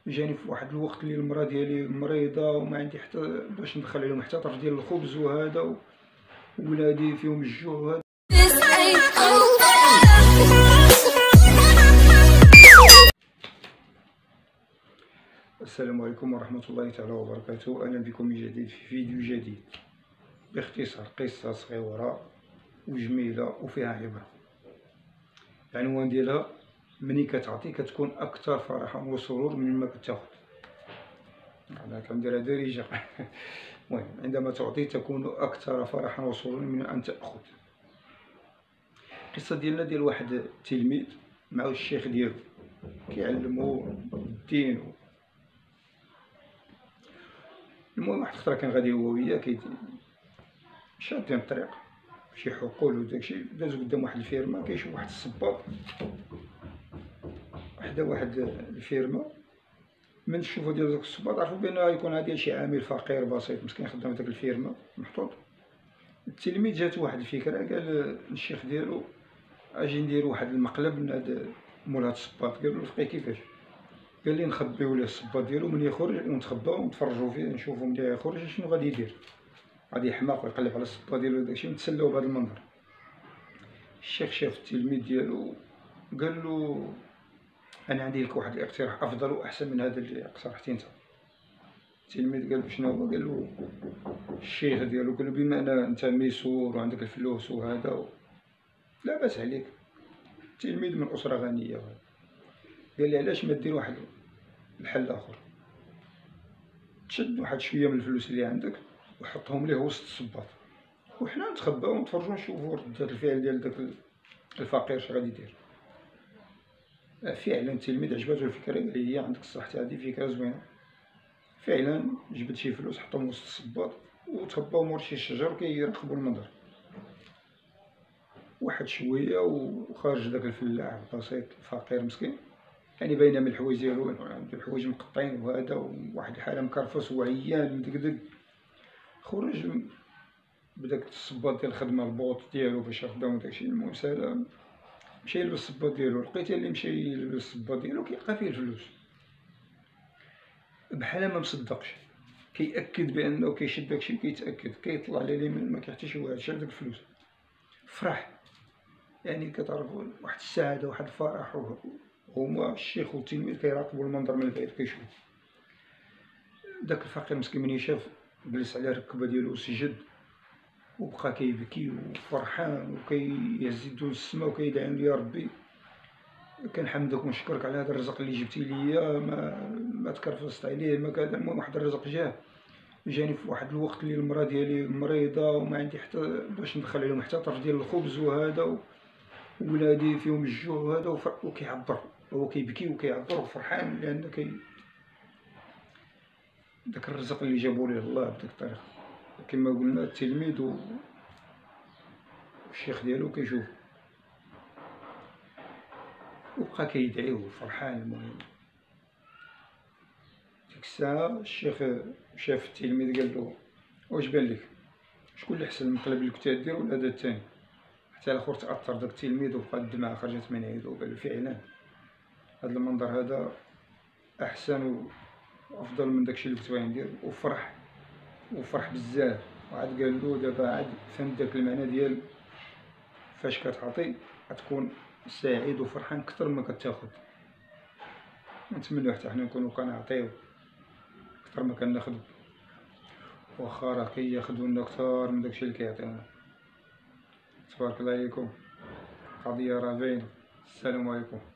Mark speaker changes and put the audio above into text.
Speaker 1: جاني في واحد الوقت اللي المراه ديالي مريضه وما عندي حتى باش ندخل عليهم حتى طرف ديال الخبز وهذا، وولادي فيهم الجوع وهذا. السلام عليكم ورحمه الله تعالى وبركاته. اهلا بكم من جديد في فيديو جديد. باختصار قصه صغيره وجميله وفيها عبره. العنوان ديالها: مني كتعطي كتكون اكثر فرحه وسرور مما كتاخذ. انا كنديرها دارجه. المهم، عندما تعطي تكون اكثر فرحا وسرورا من ان تاخذ. القصه ديالنا ديال واحد التلميذ مع الشيخ ديالو كيعلمو الدين. المهم واحد الخطره كان غادي هو وياه شادين الطريق شي حقول وداكشي، دازو قدام واحد الفيرما كيشوف واحد الصباط واحد الفيرما. من الشوفه ديال داك الصباط عرفوا بان يكون هادي شي عامل فقير بسيط مسكين خدام داك الفيرما محطوط. التلميذ جات واحد الفكره، قال للشيخ ديالو اجي ندير واحد المقلب من هاد مول هاد الصباط. قال له فقي كيفاش؟ قال لي نخبيو ليه الصباط ديالو، من يخرج ونتخباو ونتفرجوا فيه نشوفوا ملي يخرج شنو غادي يدير. غادي يحماق ويقلب على الصباط ديالو داكشي، نتسلاو بهذا المنظر. الشيخ شاف التلميذ ديالو قال له انا عندي لك واحد الاقتراح افضل واحسن من هذا اللي اقترحتي انت. التلميذ قال له شنو هو؟ قال له الشيخ ديالو قال له بما ان انت ميسور وعندك الفلوس وهذا لا باس عليك، التلميذ من اسره غنيه. قال لي علاش ما دير واحد الحل اخر، تشد واحد شويه من الفلوس اللي عندك وحطهم ليه وسط الصباط، وحنا نتخباو ونتفرجوا نشوفوا ردة الفعل ديال داك الفقير اش غادي يدير. فعلا التلميذ عجباتو الفكره، قال لي هي عندك الصح، هذه فكره زوينه. فعلا جبد شي فلوس حطهم وسط الصباط وتخباو مور شي شجر وكيراقبوا المنظر. واحد شويه وخارج داك الفلاح البسيط الفقير مسكين، يعني باينه من الحوايج ديالو عنده الحوايج مقطعين وهذا، وواحد الحاله مكرفس وعيان مدقدق. خرج بداك الصباط ديال الخدمه البوط ديالو باش يخدم داكشي. المهم سلام، مشى يلبس الصباط ديالو، لقيت اللي مشى يلبس الصباط ديالو كيلقى فيه الفلوس بحال ما مصدقش. كيأكد بانه كيشد داكشي وكيتاكد، كيطلع على اليمين ما كيحتاج شي واحد، شاف داك الفلوس فرح. يعني كتعرفوا واحد السعاده واحد الفرح، هما الشيخ والتلميذ كيراقبوا المنظر من البعيد كيشوفوا. داك الفقير مسكين من شاف جلس على الركبه ديالو وسجد وبقى كيبكي وفرحان وكيهز يدو للسما وكيدعي يا ربي كنحمدك ونشكرك على هذا الرزق اللي جبتي ليا، ما تكرفصت عليه ما كذا. المهم واحد الرزق جاني في واحد الوقت اللي المراه ديالي مريضه وما عندي حتى باش ندخل عليهم حتى طرف ديال الخبز وهذا، وولادي فيهم الجوع وهذا. وكيعبر هو كيبكي وكيعبر وفرحان لان داك الرزق اللي جابو ليه الله بديك الطريقه. كما قلنا التلميذ والشيخ ديالو كيشوف وبقى كيدعي وفرحان. المهم ديك الساعه الشيخ شاف التلميذ قال له واش بان لك، شكون اللي احسن المقلب اللي كنتي دير ولا هذا الثاني؟ حتى الاخر تاثر داك التلميذ وبقى الدمعه خرجت من عينو وقال له فعلا هذا المنظر هذا احسن وافضل من داكشي اللي كنت باغي ندير. وفرح بزاف. وعاد قال له دابا عاد فهمت داك المعنى ديال فاش كتعطي غتكون سعيد وفرحان اكثر مما كتاخذ. نتمنوا حتى حنا نكونوا كنعطيو اكثر ما كناخذ، واخا راه كياخذوا لنا اكثر من داكشي اللي كيعطيونا. تبارك الله عليكم، قضيه راه باينه. السلام عليكم.